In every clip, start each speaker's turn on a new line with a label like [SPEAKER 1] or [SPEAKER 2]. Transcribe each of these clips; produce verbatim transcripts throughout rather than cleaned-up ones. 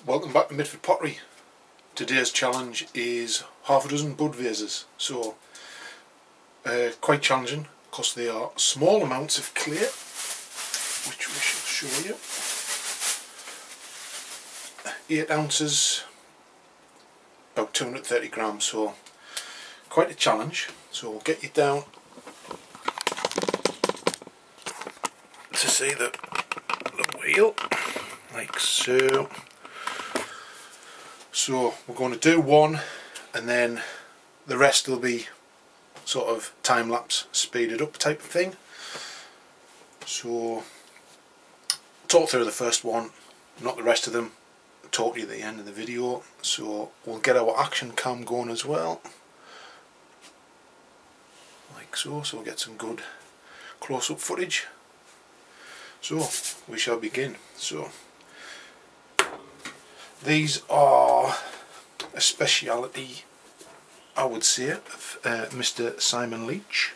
[SPEAKER 1] Welcome back to Mitford Pottery. Today's challenge is half a dozen bud vases. So uh, quite challenging because they are small amounts of clay, which we shall show you. Eight ounces, about two hundred thirty grams, so quite a challenge. So we'll get you down to see the, the wheel, like so. So we're going to do one and then the rest will be sort of time-lapse, speeded up type of thing. So talk through the first one, not the rest of them, I'll talk to you at the end of the video. So we'll get our action cam going as well, like so, so we'll get some good close-up footage. So we shall begin. So these are a speciality, I would say, of uh, Mister Simon Leach.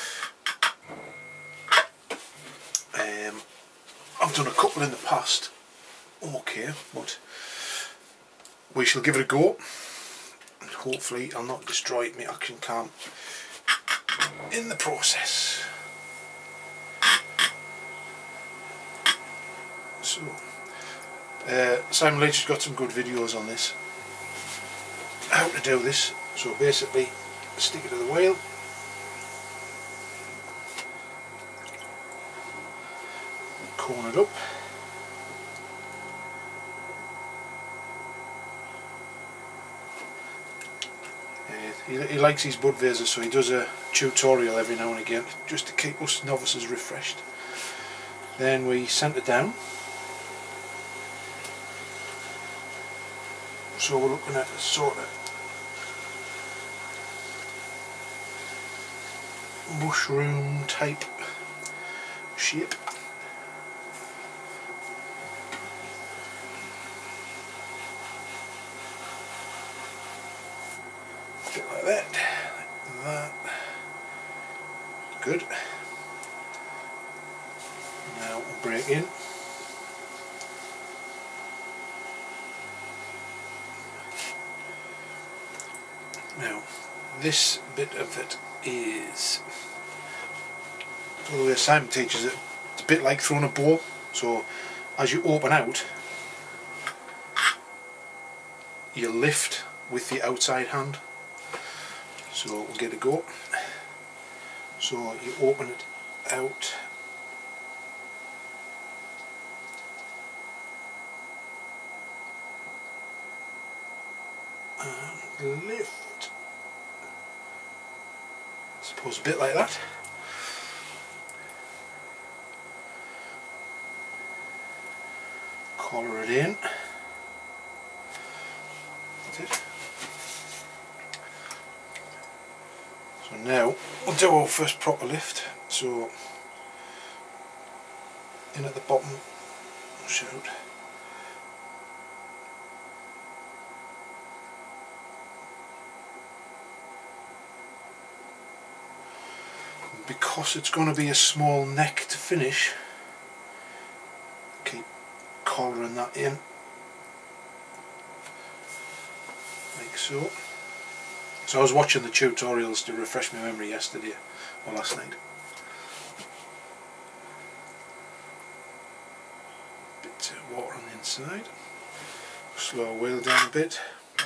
[SPEAKER 1] Um, I've done a couple in the past, okay, but we shall give it a go. And hopefully I'll not destroy my action cam in the process. So. Uh, Simon Leach has got some good videos on this, how to do this. So basically stick it to the wheel, cone it up, uh, he, he likes his bud vases, so he does a tutorial every now and again just to keep us novices refreshed. Then we centre down. So we're looking at a sort of mushroom type shape. A bit like that, like that. Good. Now we'll break in. Now, this bit of it is, the way Simon teaches it, it's a bit like throwing a ball. So, as you open out, you lift with the outside hand. So, we'll get a go. So, you open it out. And lift. I suppose a bit like that. Collar it in. That's it. So now we'll do our first proper lift. So in at the bottom, shout. Because it's going to be a small neck to finish, keep collaring that in, like so. So I was watching the tutorials to refresh my memory yesterday or last night. Bit of water on the inside. Slow our wheel down a bit.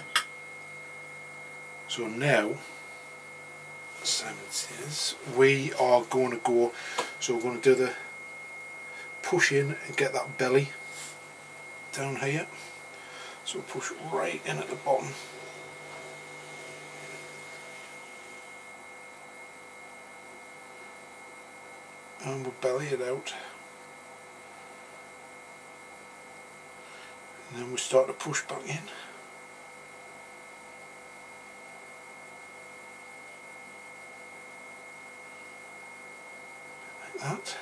[SPEAKER 1] So now, Simon says, we are going to go, so we're going to do the push in and get that belly down here. So push right in at the bottom. And we'll belly it out. And then we start to push back in. That.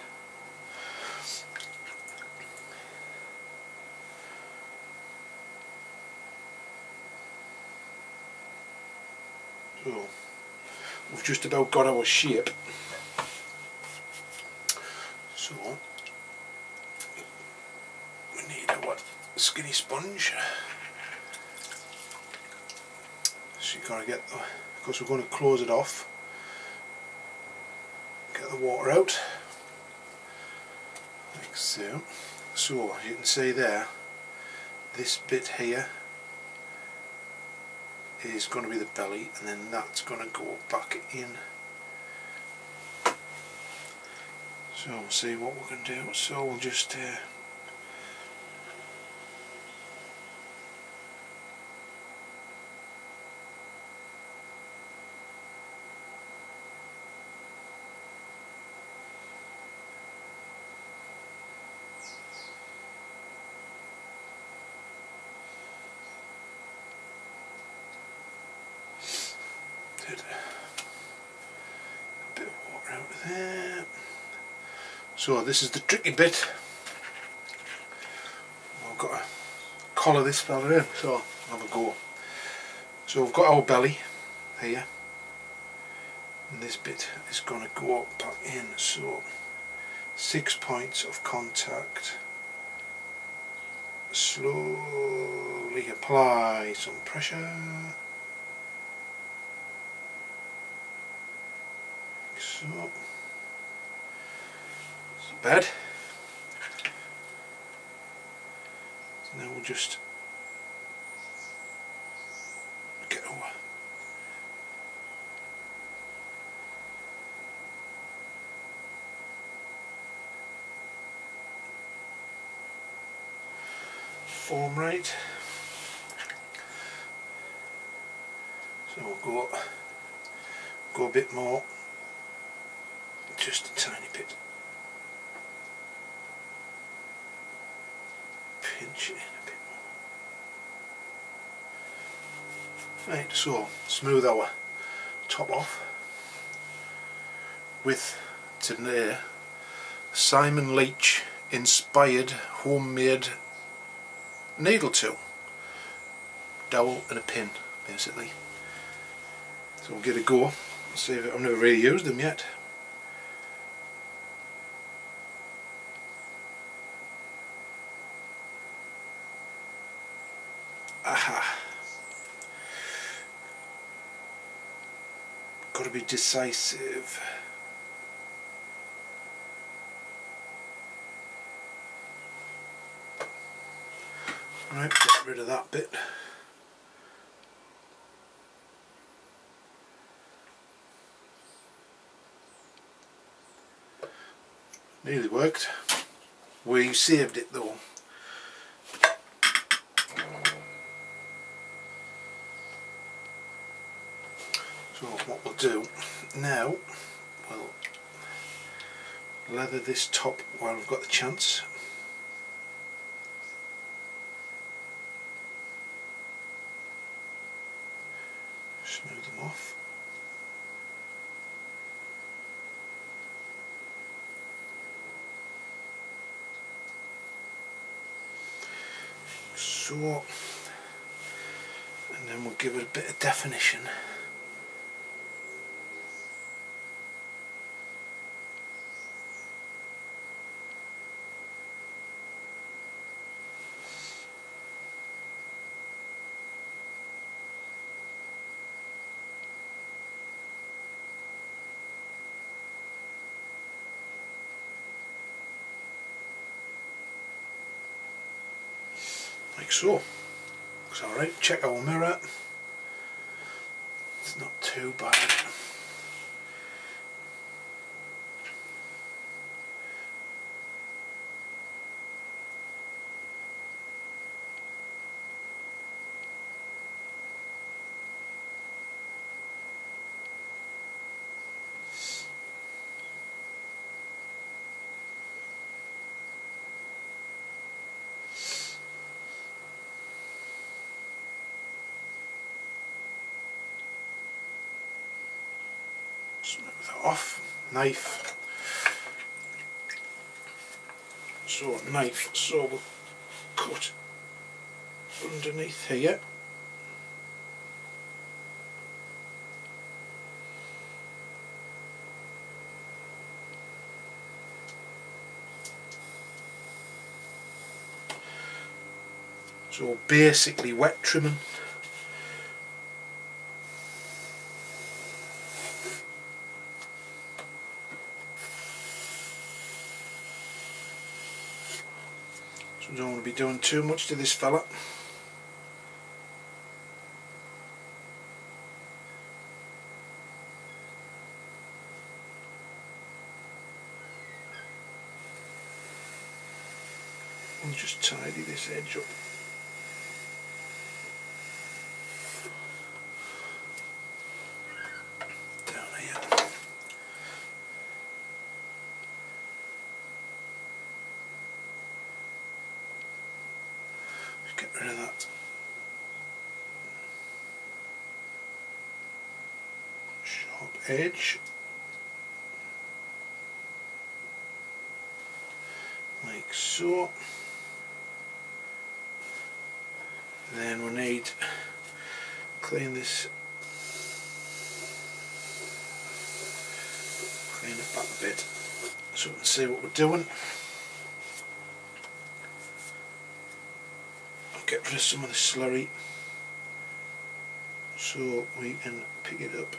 [SPEAKER 1] So we've just about got our shape. So we need a what, skinny sponge. So you've got to get the, of course we're going to close it off, get the water out like so. So as you can see there, this bit here is going to be the belly, and then that's going to go back in. So we'll see what we're going to do. So we'll just uh, a bit of water out of there. So this is the tricky bit. I've got to collar this fella in, so I'll have a go. So we've got our belly here, and this bit is going to go back in. So six points of contact. Slowly apply some pressure. So, it's a bed. So now we'll just get over. Form right. So we'll go go a bit more. Just a tiny bit. Pinch it in a bit more. Right, so smooth our top off with today Simon Leach inspired homemade needle tool. Dowel and a pin basically. So we'll give it a go. See if it, I've never really used them yet. Aha. Got to be decisive. Right, get rid of that bit. Nearly worked. We saved it though. So what we'll do now, we'll leather this top while we've got the chance. Smooth them off. So, and then we'll give it a bit of definition. Like so. Looks alright. Check our mirror. It's not too bad. Smooth that off. Knife. So knife, so we'll cut underneath here. So basically wet trimming. I don't want to be doing too much to this fella. And just tidy this edge up. Down here. Just get rid of that sharp edge. Like so. Then we need to clean this, clean it back a bit so we can see what we're doing. I'll get rid of some of the slurry so we can pick it up.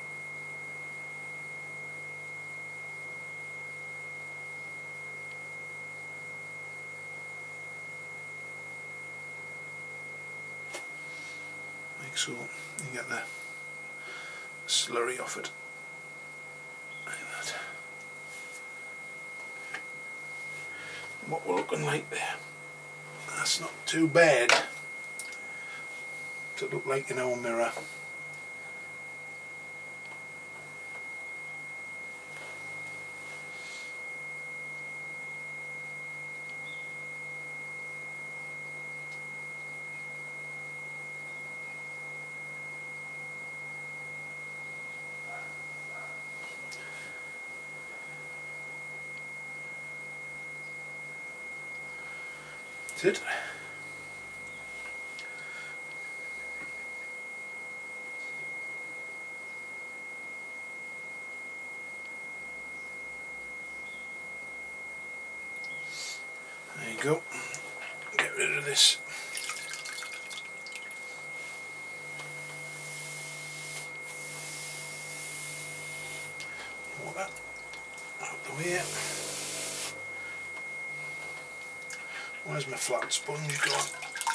[SPEAKER 1] So you get the slurry off it, like that. What we're looking like there, that's not too bad to look like in our mirror. That's it. There you go. Get rid of this. All that out the way. Where's my flat sponge gone?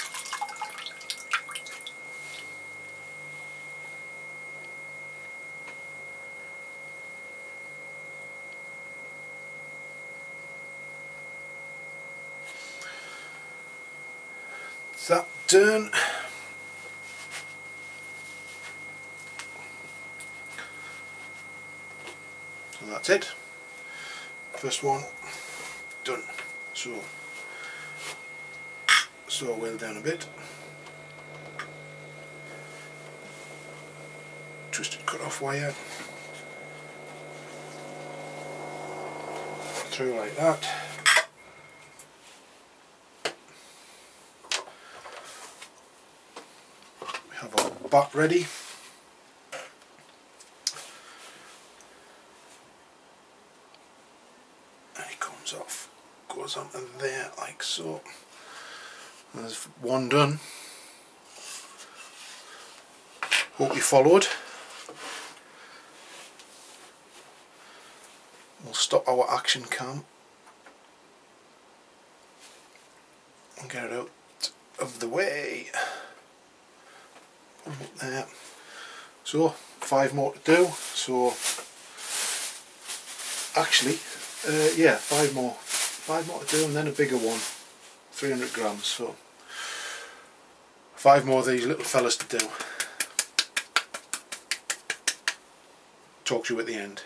[SPEAKER 1] Is that done? So that's it. First one done. So saw wheel down a bit, twisted cut off wire through like that. We have our bat ready. And it comes off, goes onto there like so. There's one done. Hope you followed. We'll stop our action cam and get it out of the way. Put 'em up there. So five more to do. So actually, uh, yeah, five more, five more to do, and then a bigger one. three hundred grams, so five more of these little fellas to do. Talk to you at the end.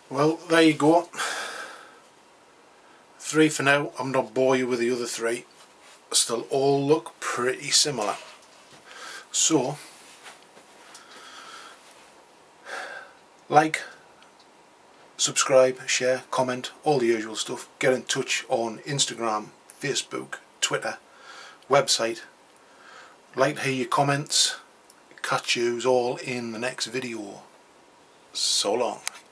[SPEAKER 1] Well, there you go. Three for now. I'm not bore you with the other three. Still all look pretty similar. So, like, subscribe, share, comment, all the usual stuff. Get in touch on Instagram, Facebook, Twitter, website. Like to hear your comments. Catch yous all in the next video. So long.